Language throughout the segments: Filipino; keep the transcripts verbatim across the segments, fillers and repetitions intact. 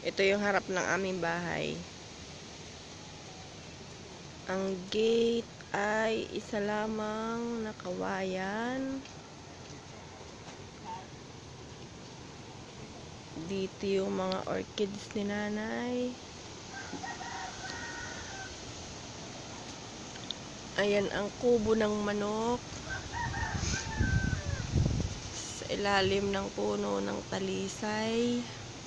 Ito yung harap ng aming bahay. Ang gate ay isa lamang na kawayan. Dito yung mga orchids ni nanay. Ayan ang kubo ng manok. Sa ilalim ng puno ng talisay.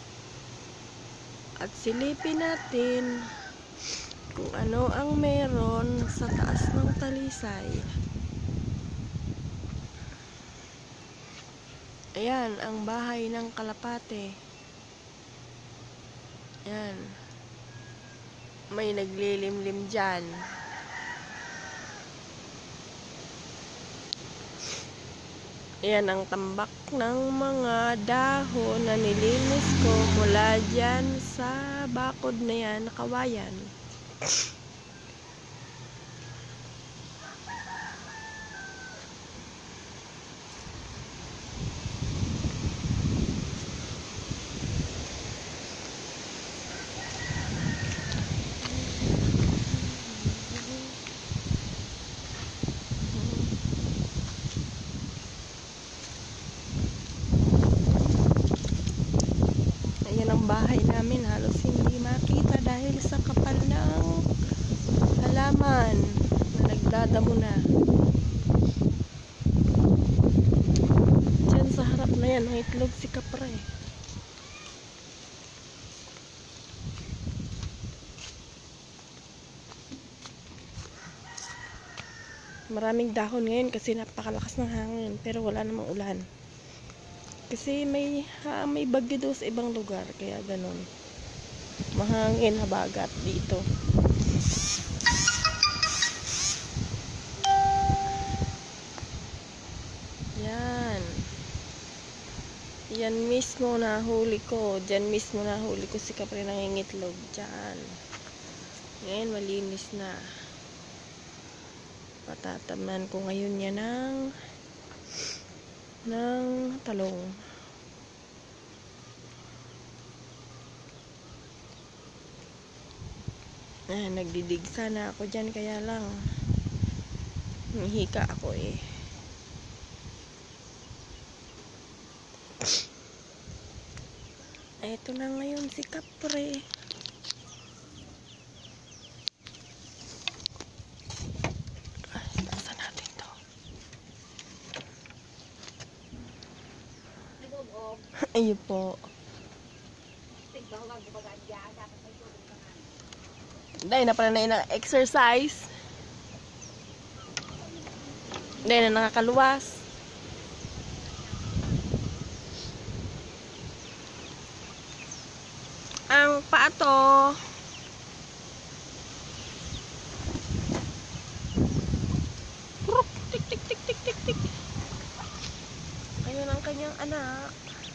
At silipin natin kung ano ang meron sa taas ng talisay. Ayan, ang bahay ng kalapate. Ayan. May naglilimlim dyan. Ayan ang tambak ng mga dahon na nilinis ko mula dyan sa bakod na yan, na kawayan. Ayan ang bahay namin, halos hindi makita dahil sa kapal ng halaman na nagdadamo na. Diyan sa harap na yan, may itlog si kapre. Maraming dahon ngayon kasi napakalakas ng hangin, pero wala namang ulan. Kasi may ha, may bagyo daw sa ibang lugar, kaya ganun. Mahangin, habagat dito. Yan. Yan mismo nahuli ko. Diyan mismo nahuli ko si kapre nangingitlog. Diyan. Ngayon malinis na. Patatamnan ko ngayon yan ng ng talong. Ah, nagdidig sana ako dyan, kaya lang hihika ako eh. Eto na ngayon si kapre. Basta natin to. Ayun po. Dahil na pala na ng exercise. Dahil na nakakaluwas. Ang paato. Tik tik tik tik tik tik. Ayun ang kanyang anak.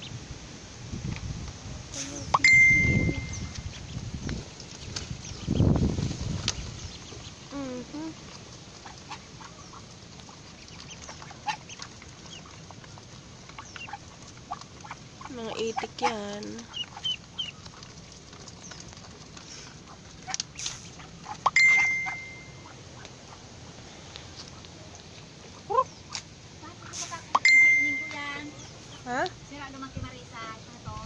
Mm-hmm. Mga itik yan. Ha? Sira naman kay Marisa. Ito.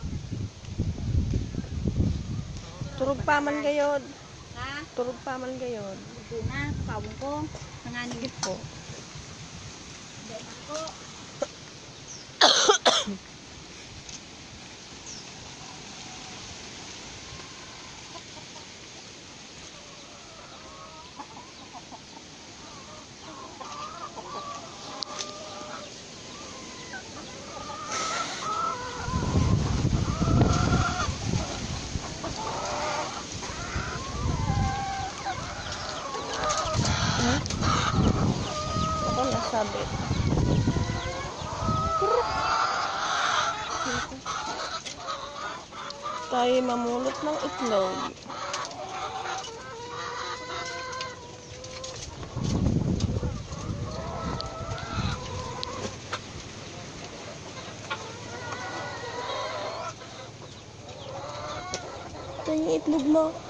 Turog pa man gayod. Ha? Turog pa man gayod. Ito na. Pawong ko. Nanganigit Po. Dahil ako. Ako nasabi. Tayo mamulot ng itlog. Ito yung itlog mo.